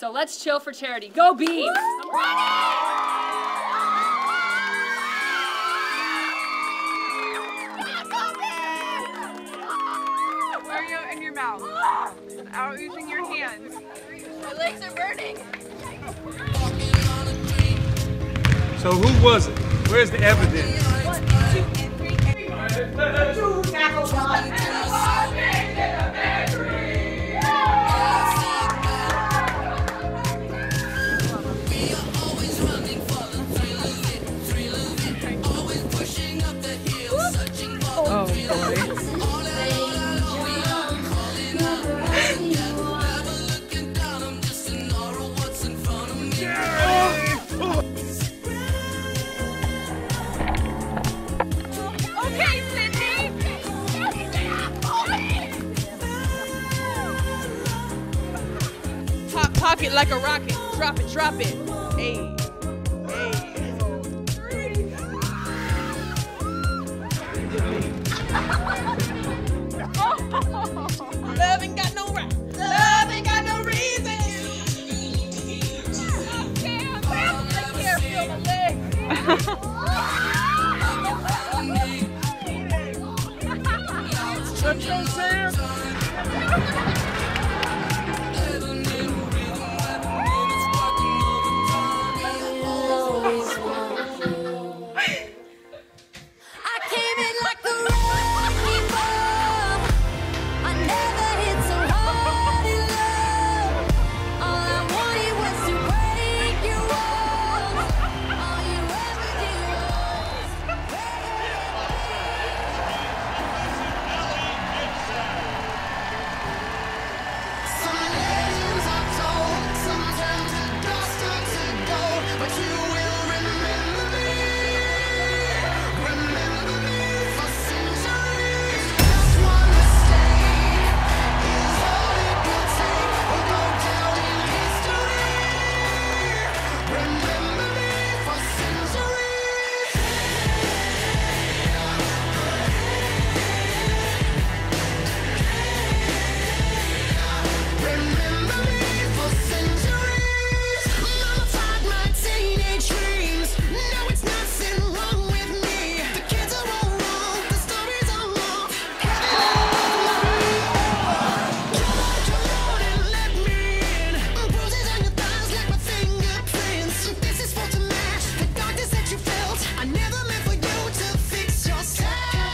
So let's chill for charity. Go Bees! Are you in your mouth? Out using your hands. My legs are burning. So who was it? Where's the evidence? 1, 2, and 3. Two tackles on. Oh boy. Okay, Sydney. Pop it like a rocket. Drop it, drop it. Hey. Love ain't got no right. Love ain't got no reason. Damn, I can't feel my legs. What's your Sam? I came in like a wrecking ball. I never hit so hard in love. All I wanted was to break your walls. All you ever did was. Some legends are told, some turn to dust or to gold, but you will remember me. Remember me for centuries. Just one mistake is all it will take. We'll go down in history. Remember me for centuries. Remember me for centuries. Mama tied my teenage dreams. No, it's nothing wrong with me. The kids are all wrong. The stories are wrong. Come on and let me in. Bruises on your thighs like my fingerprints. This is for to match the darkness that you felt. I never meant for you to fix yourself.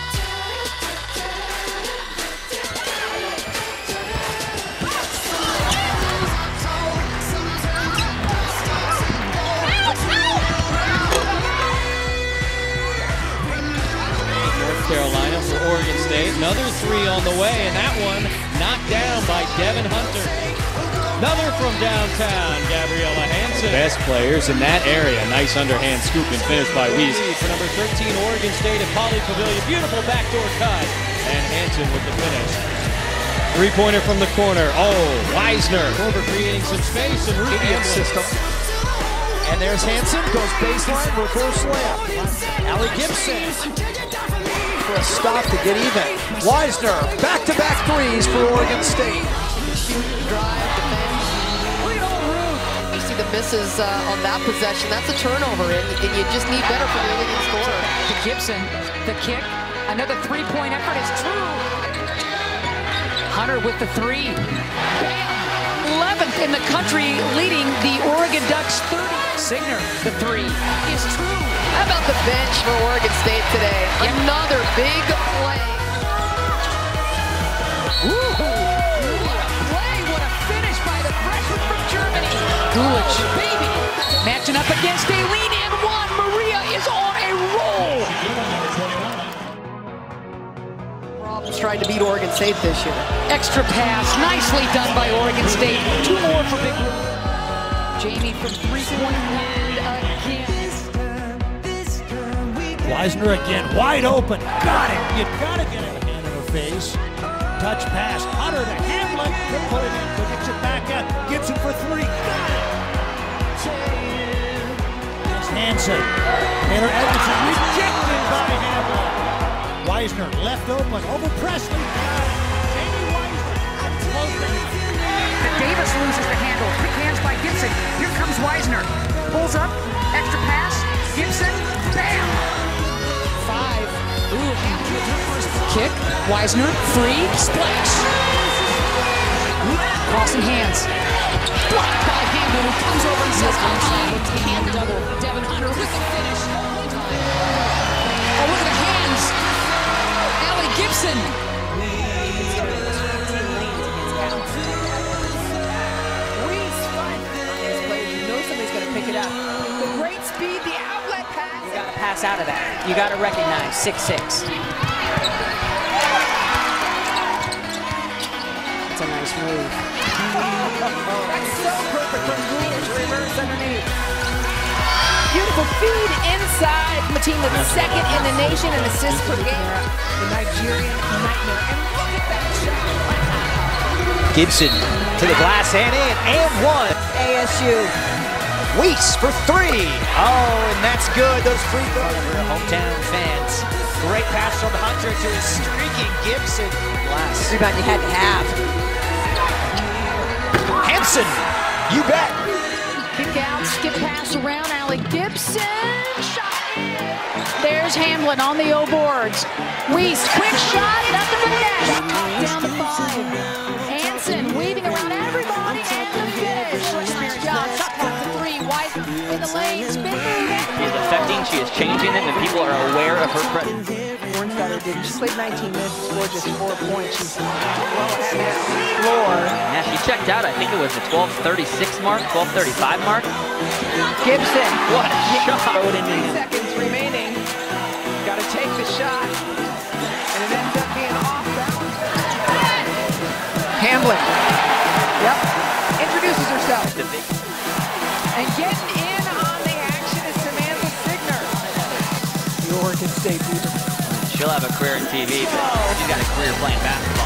North Carolina for Oregon State. Another three on the way, and that one knocked down by Devin Hunter. Another from downtown, Gabriella Hansen. Best players in that area. Nice underhand scoop and finish by Weezy. For number 13, Oregon State at Poly Pavilion. Beautiful backdoor cut. And Hansen with the finish. Three-pointer from the corner. Oh, Weisner over creating some space and Idiot system. And there's Hansen, goes baseline, reverse layup. Allie Gibson for a stop to get even. Weisner, back-to-back threes for Oregon State. Shoot, drive, defend. Look at all room. You see the misses on that possession. That's a turnover, and you just need better from your leading scorer. To Gibson, the kick. Another three-point effort is true. Hunter with the three. Bam! 11th in the country, leading the Oregon Ducks 30. Signer, the three is true. How about the bench for Oregon State today? Another big play. Woo! What a play, what a finish by the freshman from Germany. Gulich, baby, matching up against a lean-in one. Maria is on a roll. Robin's trying to beat Oregon State this year. Extra pass, nicely done by Oregon State. Two more for Big Blue. Jamie from three-point land again. Weisner again, wide open. Got it. You got to get a hand in her face. Touch pass. Hunter, the hand like to put it in, but gets it back out. Gibson for three. Got it. It's Hansen. Taylor Edmondson rejected by Hamlin. Weisner left open over Presley. Got it. Jamie Weisner. Davis loses the handle. Quick hands by Wisner pulls up, extra pass, Gibson, bam! 5. Ooh, Hamilton with her first kick. Wisner, free, splash. Crossing hands. Blocked by Hamilton, who comes over and says, hand double. Devin Hunter with the finish. Oh, look at the hands. Allie Gibson. Pick it up. The great speed, the outlet pass. You gotta pass out of that. You gotta recognize 6'6". That's a nice move. That's so perfect from Gould to reverse underneath. Beautiful feed inside. The team with the second in the nation in assists per game. The Nigerian nightmare. And look at that shot. Gibson to the glass and in, and one. ASU. Weiss for 3. Oh, and that's good. Those free throws. Hometown fans. Great pass from Hunter to his streaking Gibson. Glass. Rebound you had to have. Hanson, you bet. Kick out, skip pass around. Allie Gibson. Shot. There's Hamlin on the O boards. Weiss, quick shot. Nothing but net. Down to 5. Hanson weaving around everybody. And the finish. Shot. In the lane, spin move. She is affecting, she is changing them, and people are aware of her presence. Hornsbetter didn't. She played 19 minutes and scored just 4 points. She's well ahead of the floor. Yeah, she checked out. I think it was the 12:36 mark, 12:35 mark. Gibson. What a shot. 3 seconds remaining. Got to take the shot. And it ends up being off balance. Hamlin. Yep. Introduces herself. And getting in on the action is Samantha Signer. The Oregon State Beaver. She'll have a career in TV, but she's got a career playing basketball.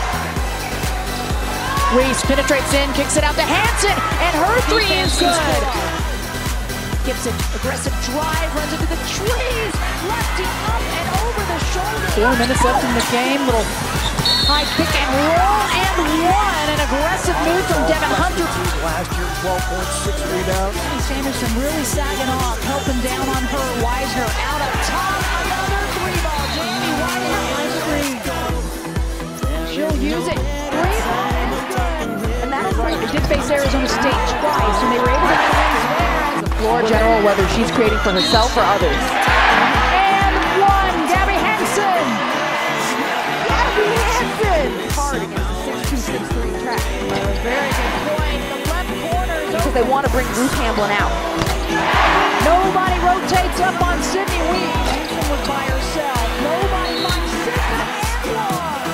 Weiss penetrates in, kicks it out to Hanson, and her 3 is good. Gibson, aggressive drive, runs into the trees, lefty up and over the shoulder. 4 minutes left in the game, little high pick and roll, and one. An aggressive move from Devin Hunter. Last year, 12 points, 6 rebounds. Sanderson really sagging off, helping down on her. Wisner out up top, another 3-ball. Jamie Wisner is free. She'll use it. 3-ball is good. And that'll break. They did face Arizona State twice, and they were able to get things there. As a floor general, whether she's creating for herself or others. And one, Gabby Hanson. Gabby Hanson. Hard against the 6'2", 6'3" track. Very good point. The left corner is because they want to bring Ruth Hamlin out. Nobody rotates up on Sydney Weed. Hanson was by herself. Nobody finds Sydney and one.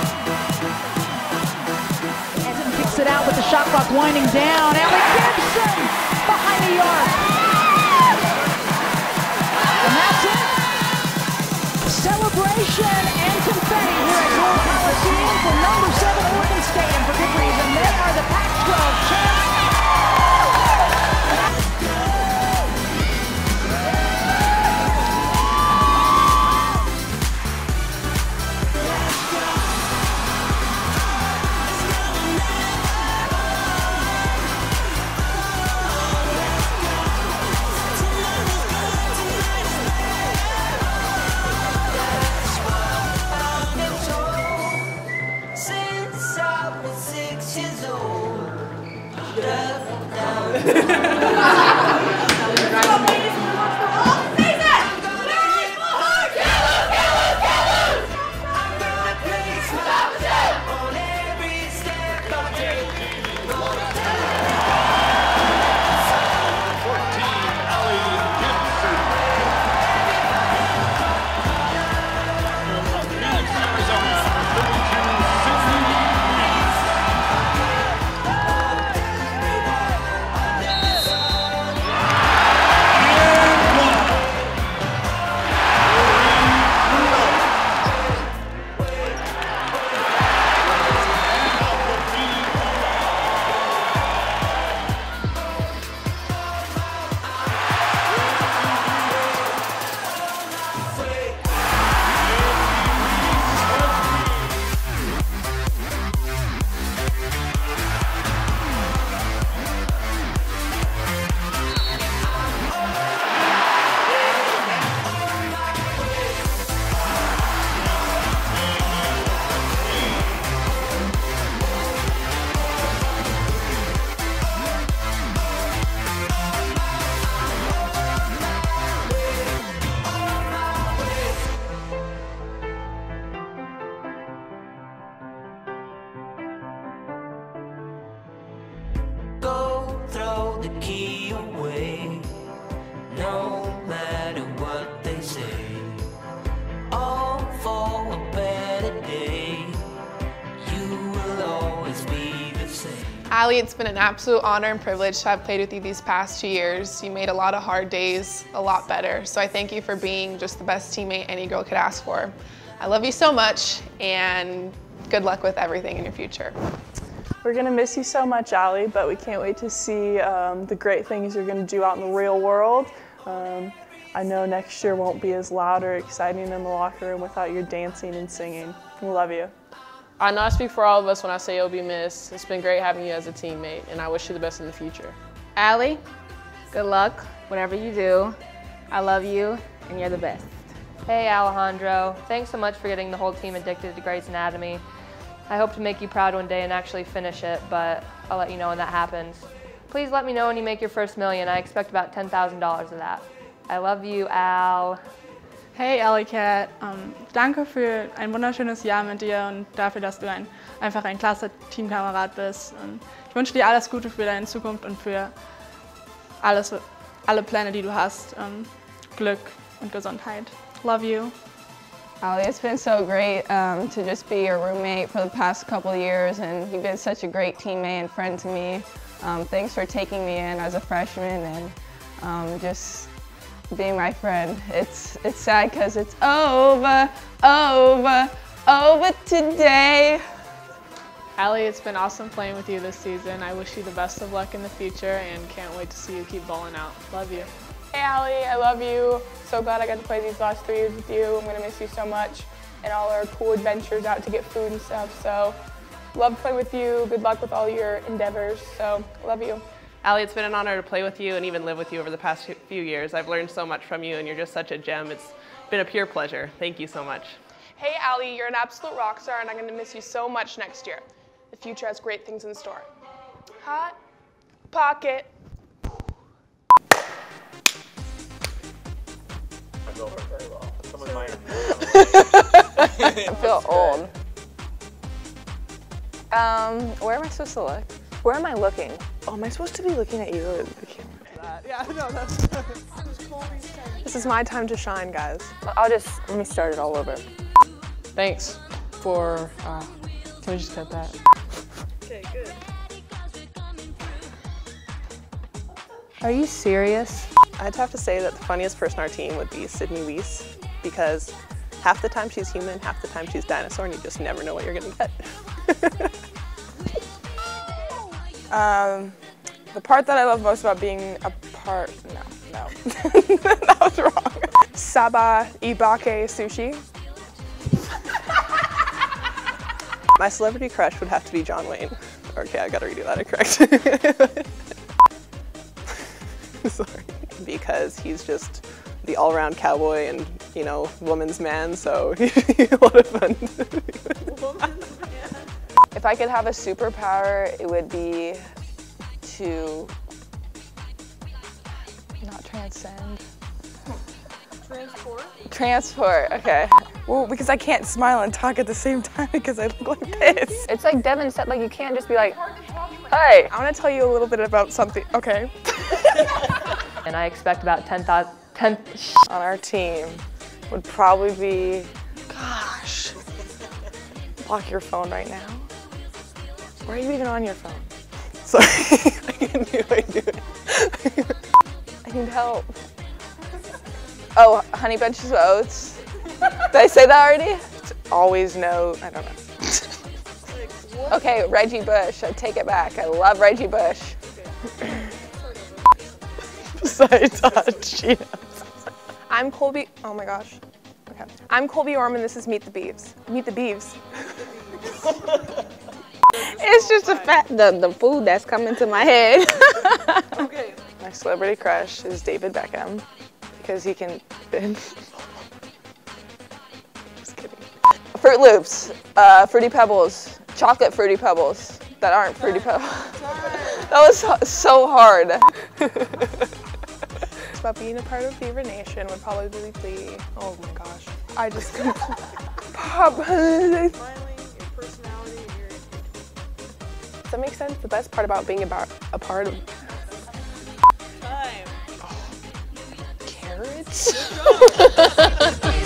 Hanson kicks it out with the shot clock winding down. Allie Gibson behind the arc. And that's it. Celebration and confetti here at World Coliseum for number 7 Oregon State, and for good reason. They are the Pac-12 champs. Allie, it's been an absolute honor and privilege to have played with you these past 2 years. You made a lot of hard days a lot better, so I thank you for being just the best teammate any girl could ask for. I love you so much, and good luck with everything in your future. We're going to miss you so much, Allie, but we can't wait to see the great things you're going to do out in the real world. I know next year won't be as loud or exciting in the locker room without your dancing and singing. We love you. I know I speak for all of us when I say you'll be missed. It's been great having you as a teammate, and I wish you the best in the future. Allie, good luck, whatever you do. I love you, and you're the best. Hey Alejandro, thanks so much for getting the whole team addicted to Grey's Anatomy. I hope to make you proud one day and actually finish it, but I'll let you know when that happens. Please let me know when you make your first million. I expect about $10,000 of that. I love you, Al. Hey Alley Cat, danke für ein wunderschönes Jahr mit dir und dafür, dass du einfach ein klasse Teamkamerad bist. Und ich wünsche dir alles Gute für deine Zukunft und für alle Pläne, die du hast. Glück und Gesundheit. Love you. Allie, it's been so great to just be your roommate for the past couple of years, and you've been such a great teammate and friend to me. Thanks for taking me in as a freshman and just being my friend. It's sad because it's over today. Allie, it's been awesome playing with you this season. I wish you the best of luck in the future and can't wait to see you keep balling out. Love you. Hey Allie, I love you. So glad I got to play these last 3 years with you. I'm going to miss you so much and all our cool adventures out to get food and stuff. So love playing with you. Good luck with all your endeavors. So love you. Allie, it's been an honor to play with you and even live with you over the past few years. I've learned so much from you, and you're just such a gem. It's been a pure pleasure. Thank you so much. Hey Allie, you're an absolute rock star, and I'm going to miss you so much next year. The future has great things in store. Hot pocket. I feel old. Where am I supposed to look? Where am I looking? Oh, am I supposed to be looking at you or the camera? Yeah, no, that's... This is my time to shine, guys. Let me start it all over. Thanks for, can we just cut that? Okay, good. Are you serious? I'd have to say that the funniest person on our team would be Sydney Weiss, because half the time she's human, half the time she's dinosaur, and you just never know what you're gonna get. The part that I love most about being a part, no, that was wrong. Saba Ibake sushi. My celebrity crush would have to be John Wayne. Okay, I gotta redo that, correct? Sorry. Because he's just the all-around cowboy and, you know, woman's man, so he'd be a lot of fun. If I could have a superpower, it would be to not transcend. Transport? Transport, okay. Well, because I can't smile and talk at the same time because I look like this. It's like Devin said, like you can't just be like, hey. I want to tell you a little bit about something, okay? And I expect about 10,000 on our team would probably be, gosh, lock your phone right now. Why are you even on your phone? Sorry, I can't do it. I need help. Oh, honey bunches of oats. Did I say that already? Always know, I don't know. Okay, Reggie Bush, I take it back. I love Reggie Bush. Besides Cheetos. I'm Colby, oh my gosh. Okay. I'm Colby Orman, this is Meet the Beeves. Meet the Beeves. It's just the food that's coming to my head. Okay. My celebrity crush is David Beckham because he can just kidding. Fruit Loops, Fruity Pebbles, chocolate Fruity Pebbles that aren't Fruity Pebbles. That was so hard. It's about being a part of Fever Nation would probably be, oh my gosh. I just Does that make sense? The best part about being a part of Time. Carrots?